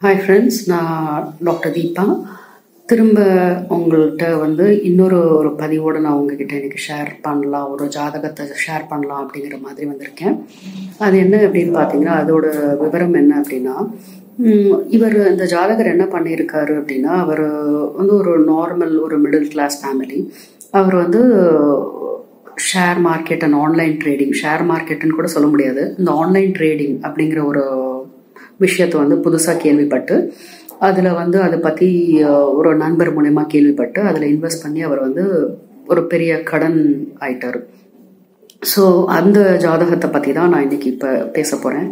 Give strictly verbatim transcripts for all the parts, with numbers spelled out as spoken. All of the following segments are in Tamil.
ஹாய் ஃப்ரெண்ட்ஸ், நான் டாக்டர் தீபா. திரும்ப உங்கள்கிட்ட வந்து இன்னொரு ஒரு பதிவோடு நான் உங்ககிட்ட எனக்கு ஷேர் பண்ணலாம், ஒரு ஜாதகத்தை ஷேர் பண்ணலாம் அப்படிங்கிற மாதிரி வந்திருக்கேன். அது என்ன அப்படின்னு பார்த்தீங்கன்னா, அதோட விவரம் என்ன அப்படின்னா, இவர் இந்த ஜாதகர் என்ன பண்ணியிருக்காரு அப்படின்னா, அவர் வந்து ஒரு நார்மல் ஒரு மிடில் கிளாஸ் ஃபேமிலி. அவர் வந்து share market and online trading, share மார்க்கெட்டுன்னு கூட சொல்ல முடியாது, இந்த ஆன்லைன் ட்ரேடிங் அப்படிங்கிற ஒரு விஷயத்தை வந்து புதுசாக கேள்விப்பட்டு அதில் வந்து அதை பற்றி ஒரு நண்பர் மூலமா கேள்விப்பட்டு அதில் இன்வெஸ்ட் பண்ணி அவர் வந்து ஒரு பெரிய கடன் ஆயிட்டார். ஸோ அந்த ஜாதகத்தை பற்றி தான் நான் இன்னைக்கு இப்போ பேச போகிறேன்.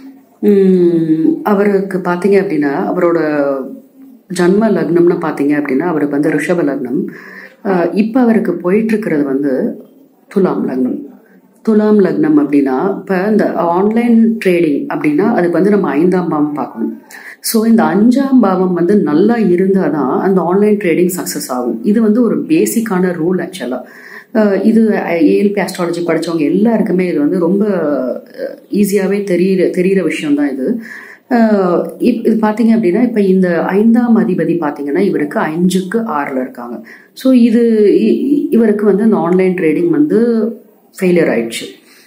அவருக்கு பார்த்தீங்க அப்படின்னா, அவரோட ஜன்ம லக்னம்னு பார்த்தீங்க அப்படின்னா அவருக்கு வந்து ரிஷப லக்னம். இப்போ அவருக்கு போயிட்டுருக்கிறது வந்து துலாம் லக்னம். துலாம் லக்னம் அப்படின்னா இப்போ இந்த ஆன்லைன் ட்ரேடிங் அப்படின்னா அதுக்கு வந்து நம்ம ஐந்தாம் பாவம் பார்க்கணும். ஸோ இந்த அஞ்சாம் பாவம் வந்து நல்லா இருந்தால் தான் அந்த ஆன்லைன் ட்ரேடிங் சக்ஸஸ் ஆகும். இது வந்து ஒரு பேசிக்கான ரூல் ஆக்சுவலாக. இது ஏஎல்பி ஆஸ்ட்ராலஜி படித்தவங்க எல்லாருக்குமே இது வந்து ரொம்ப ஈஸியாகவே தெரியிற தெரிகிற விஷயம்தான் இது. இப் இது பார்த்தீங்க அப்படின்னா இப்போ இந்த ஐந்தாம் அதிபதி பார்த்தீங்கன்னா இவருக்கு அஞ்சுக்கு ஆறில் இருக்காங்க. ஸோ இது இவருக்கு வந்து இந்த ஆன்லைன் ட்ரேடிங் வந்து ஃபெயிலியர் ஆயிடுச்சு.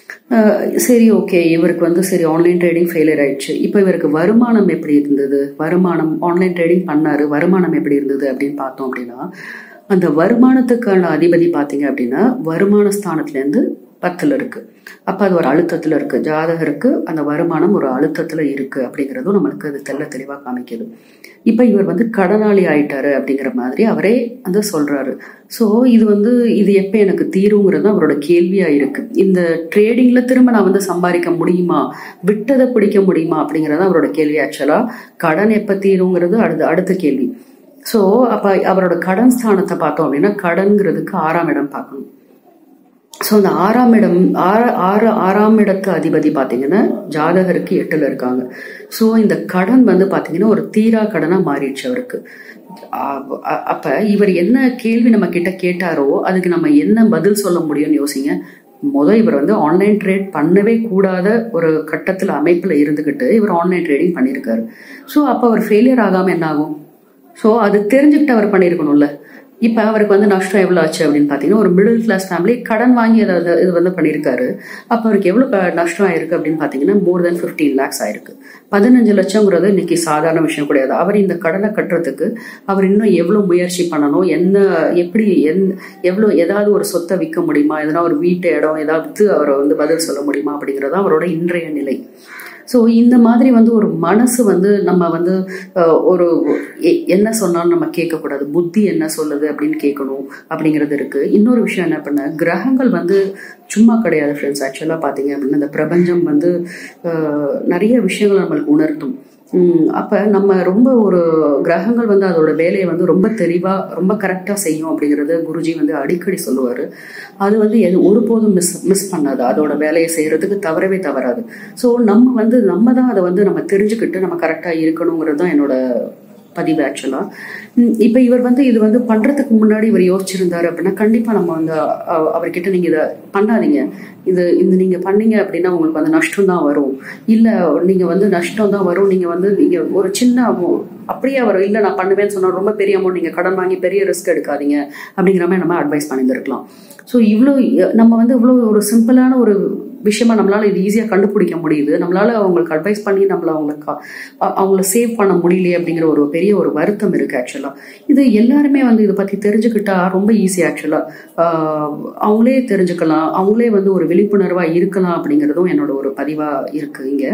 சரி, ஓகே, இவருக்கு வந்து சரி ஆன்லைன் ட்ரேடிங் ஃபெயிலியர் ஆயிடுச்சு. இப்போ இவருக்கு வருமானம் எப்படி இருந்தது, வருமானம் ஆன்லைன் ட்ரேடிங் பண்ணாரு, வருமானம் எப்படி இருந்தது அப்படின்னு பார்த்தோம் அப்படின்னா, அந்த வருமானத்துக்கான அதிபதி பார்த்தீங்க அப்படின்னா வருமான ஸ்தானத்துலேருந்து பத்தில் இருக்கு. அப்போ அது ஒரு அழுத்தத்தில் இருக்கு. ஜாதகருக்கு அந்த வருமானம் ஒரு அழுத்தத்தில் இருக்கு அப்படிங்கிறதும் நம்மளுக்கு அது தெல்ல தெளிவாக காமிக்குது. இப்போ இவர் வந்து கடனாளி ஆயிட்டாரு அப்படிங்கிற மாதிரி அவரே வந்து சொல்றாரு. ஸோ இது வந்து இது எப்போ எனக்கு தீருங்கிறது அவரோட கேள்வியா இருக்கு. இந்த ட்ரேடிங்ல திரும்ப நான் வந்து சம்பாதிக்க முடியுமா, விட்டதை பிடிக்க முடியுமா அப்படிங்கிறது அவரோட கேள்வி. ஆக்சுவலா கடன் எப்போ தீருங்கிறது அடுத்த அடுத்த கேள்வி. ஸோ அப்போ அவரோட கடன் ஸ்தானத்தை பார்த்தோம் அப்படின்னா கடன்கிறதுக்கு ஆறாம் இடம் பார்க்கணும். ஸோ அந்த ஆறாம் இடம் ஆறு ஆறு ஆறாம் இடத்து அதிபதி பார்த்தீங்கன்னா ஜாதகருக்கு எட்டில் இருக்காங்க. ஸோ இந்த கடன் வந்து பார்த்தீங்கன்னா ஒரு தீரா கடனாக மாறிடுச்சு அவருக்கு. அப்போ இவர் என்ன கேள்வி நம்ம கிட்ட கேட்டாரோ அதுக்கு நம்ம என்ன பதில் சொல்ல முடியும்னு யோசிங்க. முதல் இவர் வந்து ஆன்லைன் ட்ரேட் பண்ணவே கூடாத ஒரு கட்டத்தில் அமைப்பில் இருந்துக்கிட்டு இவர் ஆன்லைன் ட்ரேடிங் பண்ணியிருக்காரு. ஸோ அப்போ அவர் ஃபெயிலியர் ஆகாமல் என்ன ஆகும்? ஸோ அது தெரிஞ்சுக்கிட்டு அவர் பண்ணியிருக்கணும்ல. இப்போ அவருக்கு வந்து நஷ்டம் எவ்வளோ ஆச்சு அப்படின்னு பார்த்தீங்கன்னா, ஒரு மிடில் கிளாஸ் ஃபேமிலி கடன் வாங்கி ஏதாவது இது வந்து பண்ணியிருக்காரு. அப்போ அவருக்கு எவ்வளோ நஷ்டம் ஆயிருக்கு அப்படின்னு பார்த்தீங்கன்னா மோர் தென் ஃபிஃப்டீன் லேக்ஸ் ஆயிருக்கு. பதினஞ்சு லட்சங்கிறது இன்னைக்கு சாதாரண விஷயம் கிடையாது. அவர் இந்த கடனை கட்டுறதுக்கு அவர் இன்னும் எவ்வளோ முயற்சி பண்ணணும், என்ன எப்படி என் எவ்வளோ ஏதாவது ஒரு சொத்தை விற்க முடியுமா, எதனா ஒரு வீட்டு இடம் ஏதாவது அவரை வந்து பதில் சொல்ல முடியுமா அப்படிங்கிறது அவரோட இன்றைய நிலை. ஸோ இந்த மாதிரி வந்து ஒரு மனசு வந்து நம்ம வந்து ஒரு என்ன சொன்னாலும் நம்ம கேட்கக்கூடாது, புத்தி என்ன சொல்லுது அப்படின்னு கேட்கணும் அப்படிங்கிறது இருக்கு. இன்னொரு விஷயம் என்ன பண்ண, கிரகங்கள் வந்து சும்மா கிடையாது ஃப்ரெண்ட்ஸ். ஆக்சுவலாக பார்த்தீங்க அப்படின்னா இந்த பிரபஞ்சம் வந்து நிறைய விஷயங்களை நம்மளுக்கு உணர்த்தும். அப்போ நம்ம ரொம்ப ஒரு கிரகங்கள் வந்து அதோட வேலையை வந்து ரொம்ப தெளிவாக ரொம்ப கரெக்டாக செய்யும் அப்படிங்கிறது குருஜி வந்து அடிக்கடி சொல்லுவார். அது வந்து எது ஒருபோதும் மிஸ் மிஸ் பண்ணாது, அதோட வேலையை செய்கிறதுக்கு தவறவே தவறாது. ஸோ நம்ம வந்து நம்ம தான் அதை வந்து நம்ம தெரிஞ்சுக்கிட்டு நம்ம கரெக்டாக இருக்கணுங்கிறது தான் என்னோட பதிவு ஆக்சுவலாக. இப்போ இவர் வந்து இது வந்து பண்ணுறதுக்கு முன்னாடி இவர் யோசிச்சிருந்தாரு அப்படின்னா கண்டிப்பாக நம்ம வந்து அவர்கிட்ட நீங்கள் இதை பண்ணாதீங்க, இது இந்த நீங்கள் பண்ணீங்க அப்படின்னா உங்களுக்கு வந்து நஷ்டம் தான் வரும், இல்லை நீங்கள் வந்து நஷ்டம் தான் வரும், நீங்கள் வந்து நீங்கள் ஒரு சின்ன அப்படியே அவர் இல்லை நான் பண்ணுவேன்னு சொன்னால் ரொம்ப பெரிய அமௌண்ட் நீங்கள் கடன் வாங்கி பெரிய ரிஸ்க் எடுக்காதீங்க அப்படிங்கிற மாதிரி நம்ம அட்வைஸ் பண்ணியிருந்துருக்கலாம். ஸோ இவ்வளோ நம்ம வந்து இவ்வளோ ஒரு சிம்பிளான ஒரு விஷயமா நம்மளால இது ஈஸியாக கண்டுபிடிக்க முடியுது. நம்மளால அவங்களுக்கு அட்வைஸ் பண்ணி நம்மள அவங்களுக்கு அவங்கள சேவ் பண்ண முடியலையே அப்படிங்கிற ஒரு பெரிய ஒரு வருத்தம் இருக்கு ஆக்சுவலா. இது எல்லாருமே வந்து இதை பத்தி தெரிஞ்சுக்கிட்டா ரொம்ப ஈஸி ஆக்சுவலா. அவங்களே தெரிஞ்சுக்கலாம், அவங்களே வந்து ஒரு விழிப்புணர்வா இருக்கலாம் அப்படிங்கிறதும் என்னோட ஒரு பதிவா இருக்கு இங்க.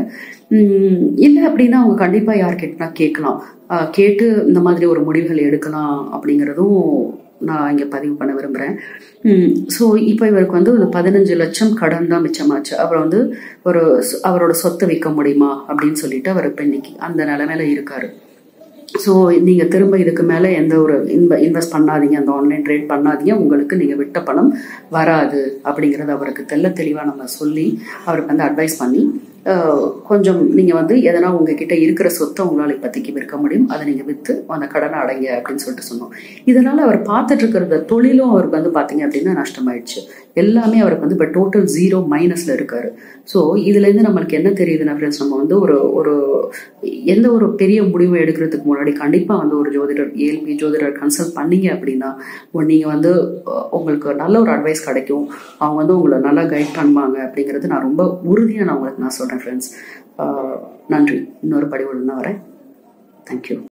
இல்லை அப்படின்னா அவங்க கண்டிப்பா யார்கிட்டனா கேட்கலாம், கேட்டு இந்த மாதிரி ஒரு முடிவுகள் எடுக்கலாம் அப்படிங்கிறதும் நான் இங்கே பதிவு பண்ண விரும்புகிறேன். ஸோ இப்போ இவருக்கு வந்து ஒரு பதினஞ்சு லட்சம் கடன் தான் மிச்சமாச்சு. அவர் வந்து ஒரு அவரோட சொத்தை விற்க முடியுமா அப்படின்னு சொல்லிட்டு அவர் இப்போ இன்னைக்கு அந்த நிலைமையில இருக்காரு. ஸோ நீங்கள் திரும்ப இதுக்கு மேலே எந்த ஒரு இன்வ இன்வெஸ்ட் பண்ணாதீங்க, அந்த ஆன்லைன் ட்ரேட் பண்ணாதீங்க, உங்களுக்கு நீங்கள் விட்ட பணம் வராது அப்படிங்கிறது அவருக்கு தெல்ல தெளிவாக நம்ம சொல்லி அவருக்கு வந்து அட்வைஸ் பண்ணி கொஞ்சம் நீங்கள் வந்து எதனா உங்ககிட்ட இருக்கிற சொத்தை உங்களால் இப்போதைக்கு விற்க முடியும், அதை நீங்கள் விற்று அந்த கடனை அடைங்க அப்படின்னு சொல்லிட்டு சொன்னோம். இதனால் அவர் பார்த்துட்டு இருக்கிறத தொழிலும் அவருக்கு வந்து பார்த்தீங்க அப்படின்னா நஷ்டமாயிடுச்சு. எல்லாமே அவருக்கு வந்து இப்போ டோட்டல் ஜீரோ மைனஸில் இருக்காரு. ஸோ இதுலேருந்து நம்மளுக்கு என்ன தெரியுதுன்னா ஃப்ரெண்ட்ஸ், நம்ம வந்து ஒரு ஒரு எந்த ஒரு பெரிய முடிவை எடுக்கிறதுக்கு முன்னாடி கண்டிப்பாக வந்து ஒரு ஜோதிடர் ஏஎல்பி ஜோதிடர் கன்சல்ட் பண்ணீங்க அப்படின்னா நீங்கள் வந்து உங்களுக்கு நல்ல ஒரு அட்வைஸ் கிடைக்கும். அவங்க வந்து உங்களை நல்லா கைட் பண்ணுவாங்க அப்படிங்கிறது நான் ரொம்ப உறுதியாக நான் உங்களுக்கு நான் சொல்கிறேன் ஃப்ரெண்ட்ஸ். நன்றி. இன்னொரு பதிவுடன் நான் வரேன். தேங்க்யூ.